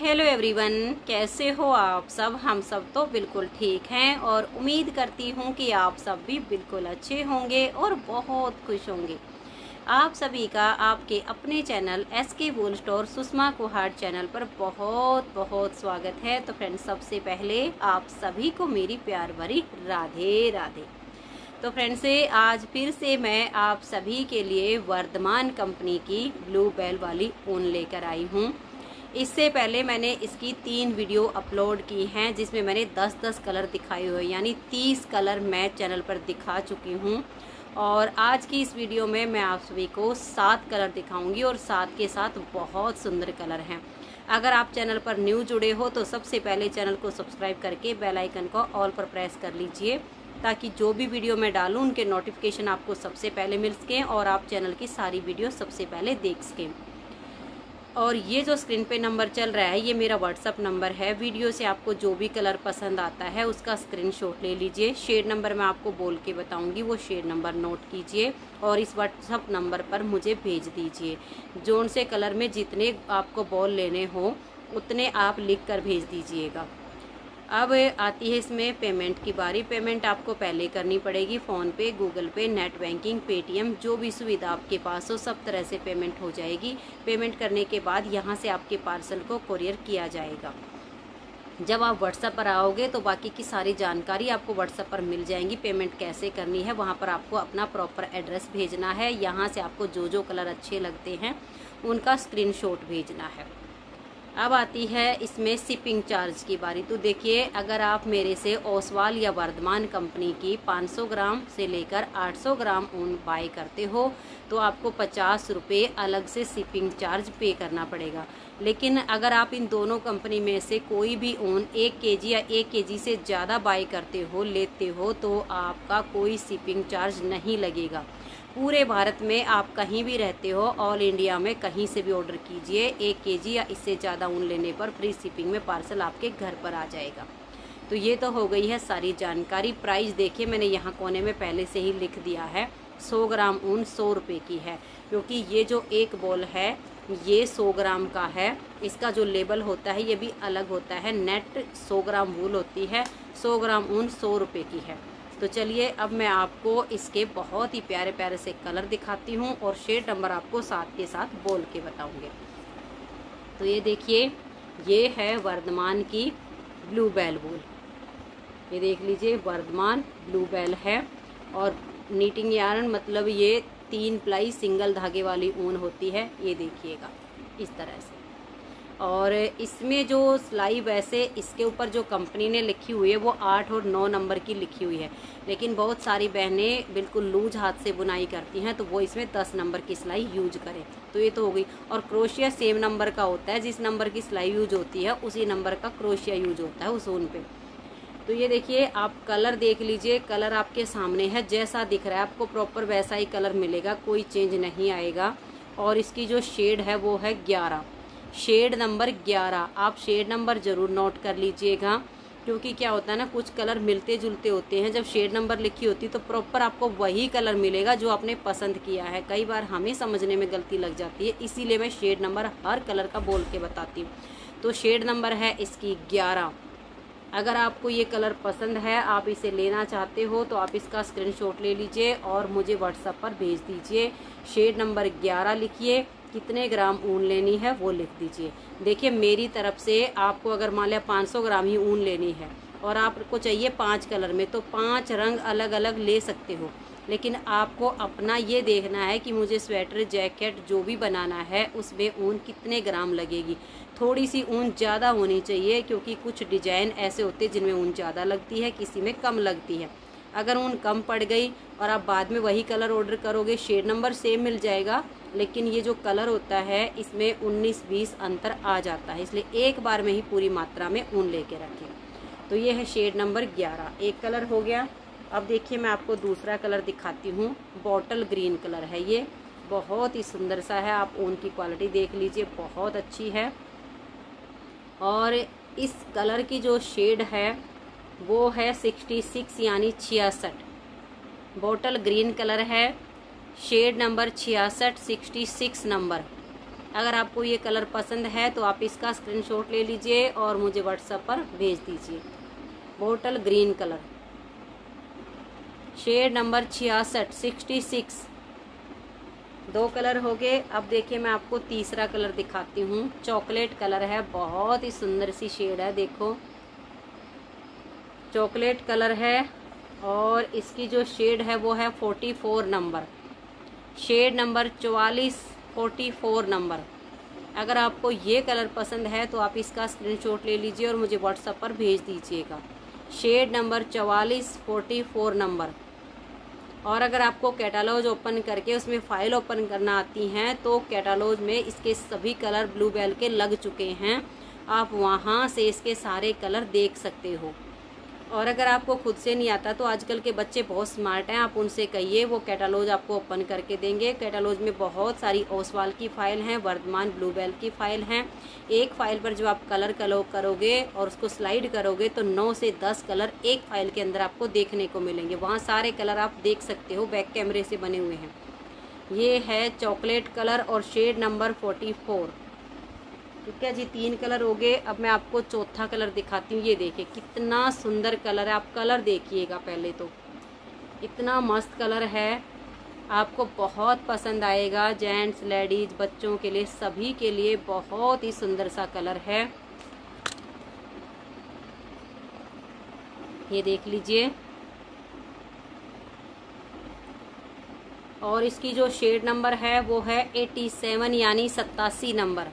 Hello everyone, कैसे हो आप सब। हम सब तो बिल्कुल ठीक हैं और उम्मीद करती हूँ कि आप सब भी बिल्कुल अच्छे होंगे और बहुत खुश होंगे। आप सभी का आपके अपने channel SK wool store Sushma Kuhad channel पर बहुत बहुत स्वागत है। तो फ्रेंड्स, सबसे पहले आप सभी को मेरी प्यार भरी राधे राधे। तो फ्रेंड्स, आज फिर से मैं आप सभी के लिए वर्धमान कंपनी की ब्लू बेल वाली ऊन लेकर आई हूँ। इससे पहले मैंने इसकी 3 वीडियो अपलोड की हैं जिसमें मैंने 10-10 कलर दिखाए हुए, यानी 30 कलर मैं चैनल पर दिखा चुकी हूँ। और आज की इस वीडियो में मैं आप सभी को 7 कलर दिखाऊंगी और 7 के साथ बहुत सुंदर कलर हैं। अगर आप चैनल पर न्यू जुड़े हो तो सबसे पहले चैनल को सब्सक्राइब करके बेल आइकन को ऑल पर प्रेस कर लीजिए, ताकि जो भी वीडियो मैं डालूं उनके नोटिफिकेशन आपको सबसे पहले मिल सकें और आप चैनल की सारी वीडियो सबसे पहले देख सकें। और ये जो स्क्रीन पे नंबर चल रहा है ये मेरा व्हाट्सअप नंबर है। वीडियो से आपको जो भी कलर पसंद आता है उसका स्क्रीनशॉट ले लीजिए। शेड नंबर मैं आपको बोल के बताऊंगी, वो शेड नंबर नोट कीजिए और इस व्हाट्सअप नंबर पर मुझे भेज दीजिए। जोन से कलर में जितने आपको बॉल लेने हो उतने आप लिख कर भेज दीजिएगा। अब आती है इसमें पेमेंट की बारी। पेमेंट आपको पहले करनी पड़ेगी फ़ोन पे, गूगल पे, नेट बैंकिंग, पेटीएम, जो भी सुविधा आपके पास हो सब तरह से पेमेंट हो जाएगी। पेमेंट करने के बाद यहाँ से आपके पार्सल को कुरियर किया जाएगा। जब आप व्हाट्सएप पर आओगे तो बाकी की सारी जानकारी आपको व्हाट्सएप पर मिल जाएंगी। पेमेंट कैसे करनी है वहाँ पर आपको अपना प्रॉपर एड्रेस भेजना है। यहाँ से आपको जो जो कलर अच्छे लगते हैं उनका स्क्रीनशॉट भेजना है। अब आती है इसमें शिपिंग चार्ज की बारी। तो देखिए, अगर आप मेरे से ओसवाल या वर्धमान कंपनी की 500 ग्राम से लेकर 800 ग्राम ऊन बाय करते हो तो आपको 50 रुपये अलग से शिपिंग चार्ज पे करना पड़ेगा। लेकिन अगर आप इन दोनों कंपनी में से कोई भी ऊन 1 केजी या 1 केजी से ज़्यादा बाय करते हो, लेते हो, तो आपका कोई शिपिंग चार्ज नहीं लगेगा। पूरे भारत में आप कहीं भी रहते हो, ऑल इंडिया में कहीं से भी ऑर्डर कीजिए, 1 केजी या इससे ज़्यादा ऊन लेने पर फ्री शिपिंग में पार्सल आपके घर पर आ जाएगा। तो ये तो हो गई है सारी जानकारी। प्राइस देखिए, मैंने यहाँ कोने में पहले से ही लिख दिया है। 100 ग्राम ऊन 100 रुपये की है, क्योंकि ये जो एक बॉल है ये 100 ग्राम का है। इसका जो लेबल होता है ये भी अलग होता है। नेट 100 ग्राम वूल होती है, 100 ग्राम ऊन 100 रुपये की है। तो चलिए अब मैं आपको इसके बहुत ही प्यारे प्यारे से कलर दिखाती हूँ और शेड नंबर आपको साथ के साथ बोल के बताऊँगी। तो ये देखिए, ये है वर्धमान की ब्लू बेल वूल। ये देख लीजिए, वर्धमान ब्लू बेल है। और नीटिंग यार्न मतलब ये 3 प्लाई सिंगल धागे वाली ऊन होती है। ये देखिएगा इस तरह से। और इसमें जो सिलाई, वैसे इसके ऊपर जो कंपनी ने लिखी हुई है वो 8 और 9 नंबर की लिखी हुई है, लेकिन बहुत सारी बहनें बिल्कुल लूज हाथ से बुनाई करती हैं तो वो इसमें 10 नंबर की सिलाई यूज करें। तो ये तो हो गई। और क्रोशिया सेम नंबर का होता है, जिस नंबर की सिलाई यूज होती है उसी नंबर का क्रोशिया यूज होता है उस ऊन पे। तो ये देखिए, आप कलर देख लीजिए, कलर आपके सामने है। जैसा दिख रहा है आपको प्रॉपर वैसा ही कलर मिलेगा, कोई चेंज नहीं आएगा। और इसकी जो शेड है वो है 11, शेड नंबर 11। आप शेड नंबर ज़रूर नोट कर लीजिएगा, क्योंकि क्या होता है ना, कुछ कलर मिलते जुलते होते हैं। जब शेड नंबर लिखी होती है तो प्रॉपर आपको वही कलर मिलेगा जो आपने पसंद किया है। कई बार हमें समझने में गलती लग जाती है, इसीलिए मैं शेड नंबर हर कलर का बोल के बताती हूँ। तो शेड नंबर है इसकी 11। अगर आपको ये कलर पसंद है, आप इसे लेना चाहते हो, तो आप इसका स्क्रीनशॉट ले लीजिए और मुझे व्हाट्सएप पर भेज दीजिए। शेड नंबर 11 लिखिए, कितने ग्राम ऊन लेनी है वो लिख दीजिए। देखिए, मेरी तरफ से आपको अगर मान लिया 500 ग्राम ही ऊन लेनी है और आपको चाहिए 5 कलर में, तो 5 रंग अलग अलग ले सकते हो। लेकिन आपको अपना ये देखना है कि मुझे स्वेटर, जैकेट जो भी बनाना है उसमें ऊन कितने ग्राम लगेगी। थोड़ी सी ऊन ज़्यादा होनी चाहिए, क्योंकि कुछ डिजाइन ऐसे होते हैं जिनमें ऊन ज़्यादा लगती है, किसी में कम लगती है। अगर ऊन कम पड़ गई और आप बाद में वही कलर ऑर्डर करोगे, शेड नंबर सेम मिल जाएगा, लेकिन ये जो कलर होता है इसमें 19-20 अंतर आ जाता है। इसलिए एक बार में ही पूरी मात्रा में ऊन लेके रखें। तो ये है शेड नंबर 11, एक कलर हो गया। अब देखिए, मैं आपको दूसरा कलर दिखाती हूँ। बॉटल ग्रीन कलर है ये, बहुत ही सुंदर सा है। आप ऊन की क्वालिटी देख लीजिए, बहुत अच्छी है। और इस कलर की जो शेड है वो है 66 यानी 66। बॉटल ग्रीन कलर है, शेड नंबर 66, 66 नंबर। अगर आपको ये कलर पसंद है तो आप इसका स्क्रीनशॉट ले लीजिए और मुझे व्हाट्सएप पर भेज दीजिए। Bottle green colour, shade number 66। 2 colour हो गए। अब देखिए मैं आपको तीसरा कलर दिखाती हूँ। चॉकलेट कलर है, बहुत ही सुंदर सी शेड है। देखो चॉकलेट कलर है और इसकी जो शेड है वो है 44 नंबर, शेड नंबर 44 नंबर। अगर आपको ये कलर पसंद है तो आप इसका स्क्रीनशॉट ले लीजिए और मुझे व्हाट्सएप पर भेज दीजिएगा। Shade number 44 number. और अगर आपको कैटालॉग ओपन करके उसमें फ़ाइल ओपन करना आती हैं तो कैटालॉग में इसके सभी कलर ब्लूबेल के लग चुके हैं, आप वहाँ से इसके सारे कलर देख सकते हो। और अगर आपको खुद से नहीं आता तो आजकल के बच्चे बहुत स्मार्ट हैं, आप उनसे कहिए, वो कैटालॉग आपको ओपन करके देंगे। कैटालॉग में बहुत सारी ओसवाल की फ़ाइल हैं, वर्धमान ब्लूबेल की फ़ाइल हैं। एक फ़ाइल पर जो आप कलर करोगे और उसको स्लाइड करोगे तो 9 से 10 कलर एक फ़ाइल के अंदर आपको देखने को मिलेंगे। वहाँ सारे कलर आप देख सकते हो, बैक कैमरे से बने हुए हैं। ये है चॉकलेट कलर और शेड नंबर 44। ठीक है जी, 3 कलर हो गए। अब मैं आपको चौथा कलर दिखाती हूँ। ये देखिए कितना सुंदर कलर है, आप कलर देखिएगा पहले तो, इतना मस्त कलर है, आपको बहुत पसंद आएगा। जेंट्स, लेडीज, बच्चों के लिए, सभी के लिए बहुत ही सुंदर सा कलर है। ये देख लीजिए। और इसकी जो शेड नंबर है वो है 87 यानी 87 नंबर।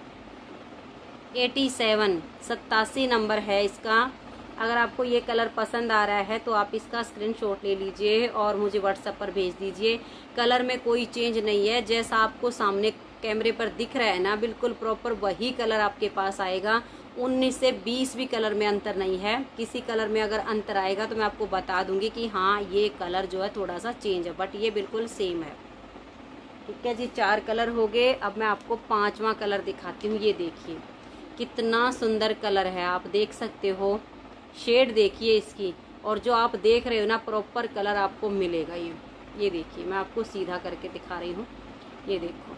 87 नंबर है इसका। अगर आपको ये कलर पसंद आ रहा है तो आप इसका स्क्रीनशॉट ले लीजिए और मुझे व्हाट्सएप पर भेज दीजिए। कलर में कोई चेंज नहीं है, जैसा आपको सामने कैमरे पर दिख रहा है ना, बिल्कुल प्रॉपर वही कलर आपके पास आएगा। 19 से 20 भी कलर में अंतर नहीं है। किसी कलर में अगर अंतर आएगा तो मैं आपको बता दूंगी कि हाँ ये कलर जो है थोड़ा सा चेंज है, बट ये बिल्कुल सेम है। ठीक है जी, 4 कलर हो गए। अब मैं आपको 5वां कलर दिखाती हूँ। ये देखिए कितना सुंदर कलर है, आप देख सकते हो। शेड देखिए इसकी, और जो आप देख रहे हो ना प्रॉपर कलर आपको मिलेगा। ये देखिए मैं आपको सीधा करके दिखा रही हूँ। ये देखो,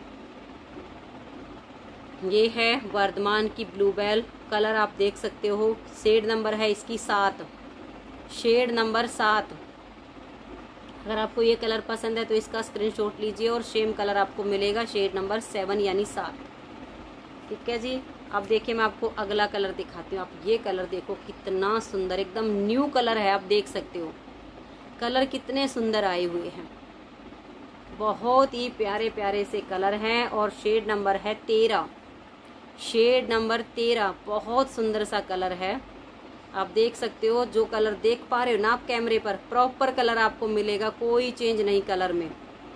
ये है वर्धमान की ब्लूबेल, कलर आप देख सकते हो। शेड नंबर है इसकी 7, शेड नंबर 7। अगर आपको ये कलर पसंद है तो इसका स्क्रीनशॉट लीजिए और सेम कलर आपको मिलेगा, शेड नंबर 7 यानी 7। ठीक है जी। अब देखिए मैं आपको अगला कलर दिखाती हूँ। आप ये कलर देखो कितना सुंदर, एकदम न्यू कलर है, आप देख सकते हो कलर कितने सुंदर आए हुए हैं। बहुत ही प्यारे प्यारे से कलर हैं। और शेड नंबर है 13, शेड नंबर 13। बहुत सुंदर सा कलर है, आप देख सकते हो। जो कलर देख पा रहे हो ना आप कैमरे पर, प्रॉपर कलर आपको मिलेगा, कोई चेंज नहीं कलर में।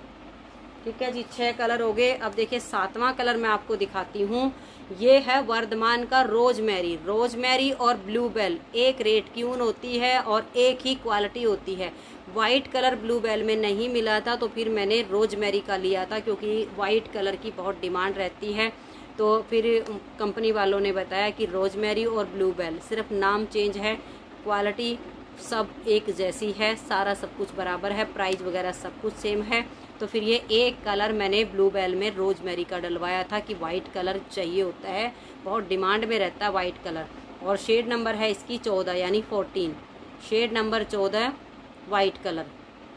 ठीक है जी, 6 कलर हो गए। अब देखिए 7वां कलर मैं आपको दिखाती हूँ। ये है वर्धमान का रोजमेरी। रोजमेरी और ब्लूबेल एक रेट की ऊन होती है और एक ही क्वालिटी होती है। वाइट कलर ब्लूबेल में नहीं मिला था तो फिर मैंने रोजमेरी का लिया था, क्योंकि वाइट कलर की बहुत डिमांड रहती है। तो फिर कंपनी वालों ने बताया कि रोजमेरी और ब्लूबेल सिर्फ नाम चेंज है, क्वालिटी सब एक जैसी है, सारा सब कुछ बराबर है, प्राइस वगैरह सब कुछ सेम है। तो फिर ये एक कलर मैंने ब्लूबेल में रोजमेरी का डलवाया था कि वाइट कलर चाहिए होता है, बहुत डिमांड में रहता है वाइट कलर। और शेड नंबर है इसकी 14 यानी 14, शेड नंबर 14 वाइट कलर।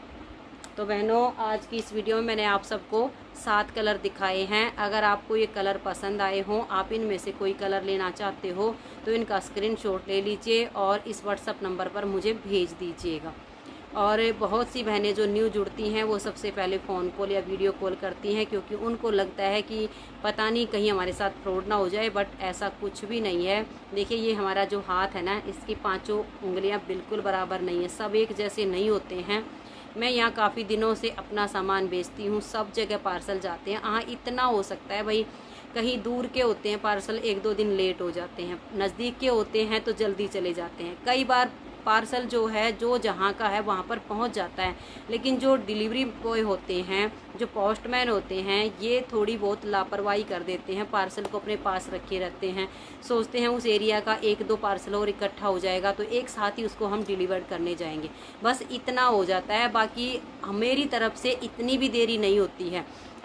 तो बहनों आज की इस वीडियो में मैंने आप सबको 7 कलर दिखाए हैं। अगर आपको ये कलर पसंद आए हों, आप इनमें से कोई कलर लेना चाहते हो तो इनका स्क्रीनशॉट ले लीजिए और इस व्हाट्सएप नंबर पर मुझे भेज दीजिएगा। और बहुत सी बहनें जो न्यू जुड़ती हैं वो सबसे पहले फ़ोन कॉल या वीडियो कॉल करती हैं, क्योंकि उनको लगता है कि पता नहीं कहीं हमारे साथ फ्रॉड ना हो जाए, बट ऐसा कुछ भी नहीं है। देखिए ये हमारा जो हाथ है ना, इसकी 5 उंगलियां बिल्कुल बराबर नहीं है, सब एक जैसे नहीं होते हैं। मैं यहाँ काफ़ी दिनों से अपना सामान बेचती हूँ, सब जगह पार्सल जाते हैं। हाँ इतना हो सकता है भाई, कहीं दूर के होते हैं पार्सल 1-2 दिन लेट हो जाते हैं, नज़दीक के होते हैं तो जल्दी चले जाते हैं। कई बार पार्सल जो है जो जहाँ का है वहाँ पर पहुँच जाता है, लेकिन जो डिलीवरी बॉय होते हैं, जो पोस्टमैन होते हैं, ये थोड़ी बहुत लापरवाही कर देते हैं, पार्सल को अपने पास रखे रहते हैं, सोचते हैं उस एरिया का 1-2 पार्सल और इकट्ठा हो जाएगा तो एक साथ ही उसको हम डिलीवर करने जाएंगे, बस इतना हो जाता है। बाकी मेरी तरफ से इतनी भी देरी नहीं होती है।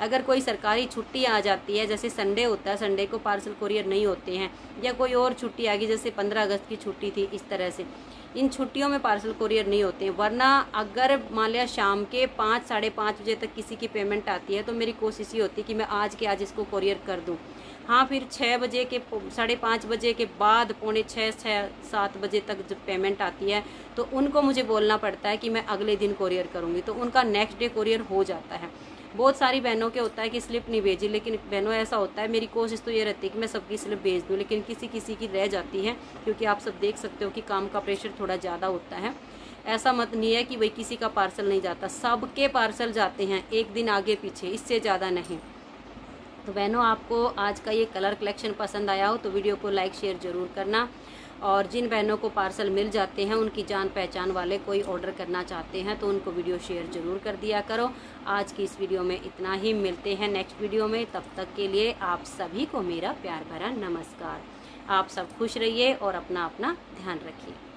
अगर कोई सरकारी छुट्टी आ जाती है, जैसे संडे होता है, संडे को पार्सल कोरियर नहीं होते हैं, या कोई और छुट्टी आ गई जैसे 15 अगस्त की छुट्टी थी, इस तरह से इन छुट्टियों में पार्सल कोरियर नहीं होते हैं। वरना अगर मान लिया शाम के 5 साढ़े 5 बजे तक किसी की पेमेंट आती है तो मेरी कोशिश ये होती है कि मैं आज के आज इसको कोरियर कर दूं। हाँ, फिर 6 बजे के 5:30 बजे के बाद पौने 6-7 बजे तक जब पेमेंट आती है तो उनको मुझे बोलना पड़ता है कि मैं अगले दिन कोरियर करूँगी, तो उनका नेक्स्ट डे कोरियर हो जाता है। बहुत सारी बहनों के होता है कि स्लिप नहीं भेजी, लेकिन बहनों ऐसा होता है, मेरी कोशिश तो ये रहती है कि मैं सबकी स्लिप भेज दूँ, लेकिन किसी किसी की रह जाती है, क्योंकि आप सब देख सकते हो कि काम का प्रेशर थोड़ा ज़्यादा होता है। ऐसा मत नहीं है कि भाई किसी का पार्सल नहीं जाता, सबके पार्सल जाते हैं, एक दिन आगे पीछे, इससे ज़्यादा नहीं। तो बहनों, आपको आज का ये कलर कलेक्शन पसंद आया हो तो वीडियो को लाइक शेयर ज़रूर करना। और जिन बहनों को पार्सल मिल जाते हैं, उनकी जान पहचान वाले कोई ऑर्डर करना चाहते हैं तो उनको वीडियो शेयर ज़रूर कर दिया करो। आज की इस वीडियो में इतना ही, मिलते हैं नेक्स्ट वीडियो में। तब तक के लिए आप सभी को मेरा प्यार भरा नमस्कार। आप सब खुश रहिए और अपना ध्यान रखिए।